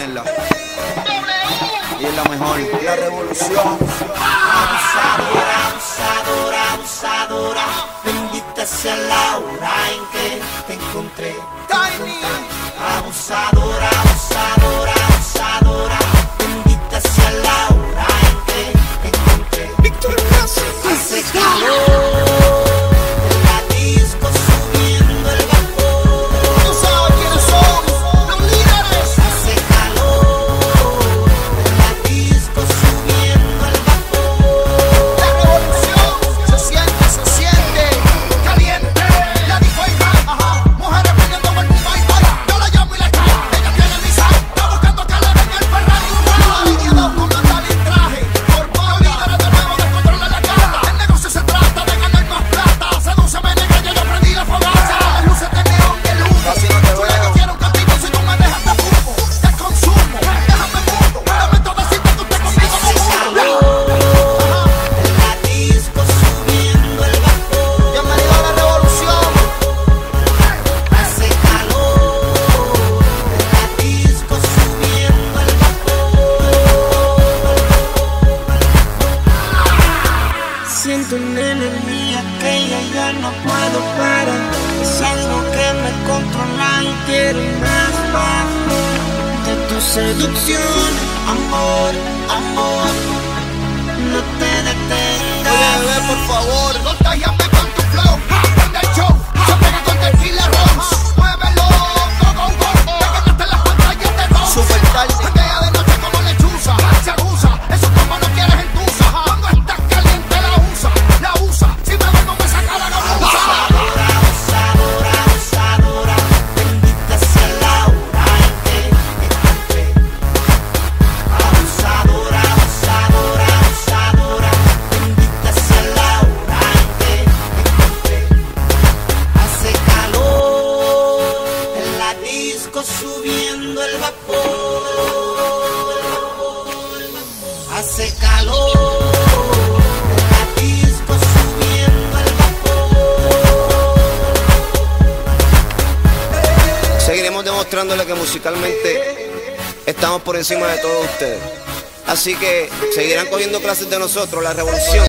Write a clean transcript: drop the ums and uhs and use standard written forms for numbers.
ponerla. Y es la mejor. La revolución. Abusadora, abusadora, abusadora. Bendita sea la hora en que te encontré. Tiny. Abusadora, abusadora, abusadora. Bendita sea la hora en que te encontré. Víctor Rossi. Hace calor en la disco subiendo el vapor. Tú sabes quiénes son los líderes. Hace calor en la disco subiendo el vapor. La revolución se siente caliente. La disco ahí va, mujeres poniendo por tu baile. Yo la llamo y la cae. Ella tiene mi sal, está buscando calor en el Ferrari. Alineados con andar en traje. Por poco líderes de nuevo descontrolan la cara. El negocio se trata de ganar más plata. Sedúceme negra, ya yo prendí la fogata. Las luces de neón que lujo. Chula, yo quiero un cantito si tú me dejas te fumo. Te consumo, déjame mundo. Lamento decirte que usted conmigo no mundo. En la disco subiendo el vapor. Bienvenido a la revolución. Hace calor en la disco subiendo el vapor. Siento una energía que ya no puedo parar. Es algo que me controla y quiero más de tu seducción. Amor, amor, no te detengas. Oye, bebé, por favor, contágiame con tu flow. Prende el show, se pega con tequila rose. Muévelo, go, go, go. Te ganaste las pantallas de rock. Super tarde. Janguea de noche como lechuza. Se abusa, eso como no quieres en tusa. Cuando estás caliente la usa. Si me ven no me saca la gamuza. Abusadora, abusadora, abusadora. Bendita sea la hora en que te encontré. Abusadora, abusadora, abusadora. Bendita sea la hora en que te encontré. Hace calor en la disco subiendo el vapor. Hace calor en la disco subiendo el vapor. Seguiremos demostrándole que musicalmente estamos por encima de todos ustedes. Así que seguirán cogiendo clases de nosotros, la revolución.